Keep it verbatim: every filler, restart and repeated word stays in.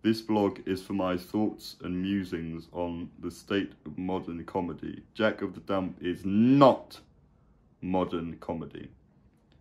This blog is for my thoughts and musings on the state of modern comedy. Jack of the Dump is not modern comedy.